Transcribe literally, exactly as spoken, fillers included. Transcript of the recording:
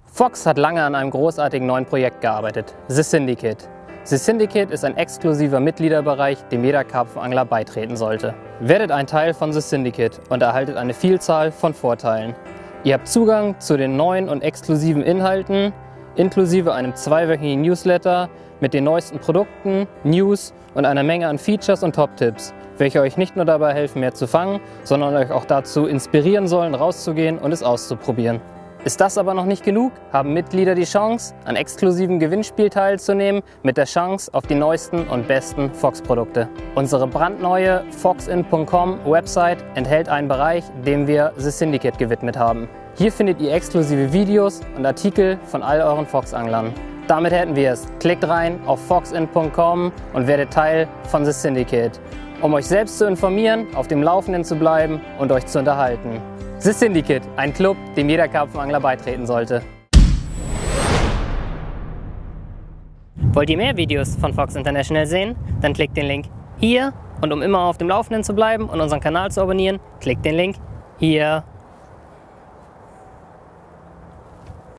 Fox hat lange an einem großartigen neuen Projekt gearbeitet, The Syndicate. The Syndicate ist ein exklusiver Mitgliederbereich, dem jeder Karpfenangler beitreten sollte. Werdet ein Teil von The Syndicate und erhaltet eine Vielzahl von Vorteilen. Ihr habt Zugang zu den neuen und exklusiven Inhalten, inklusive einem zweiwöchigen Newsletter mit den neuesten Produkten, News und einer Menge an Features und Top-Tipps, welche euch nicht nur dabei helfen, mehr zu fangen, sondern euch auch dazu inspirieren sollen, rauszugehen und es auszuprobieren. Ist das aber noch nicht genug, haben Mitglieder die Chance, an exklusiven Gewinnspiel teilzunehmen, mit der Chance auf die neuesten und besten Fox-Produkte. Unsere brandneue foxin punkt com Website enthält einen Bereich, dem wir The Syndicate gewidmet haben. Hier findet ihr exklusive Videos und Artikel von all euren Fox-Anglern. Damit hätten wir es. Klickt rein auf foxin punkt com und werdet Teil von The Syndicate, um euch selbst zu informieren, auf dem Laufenden zu bleiben und euch zu unterhalten. The Syndicate, ein Club, dem jeder Karpfenangler beitreten sollte. Wollt ihr mehr Videos von Fox International sehen? Dann klickt den Link hier und um immer auf dem Laufenden zu bleiben und unseren Kanal zu abonnieren, klickt den Link hier.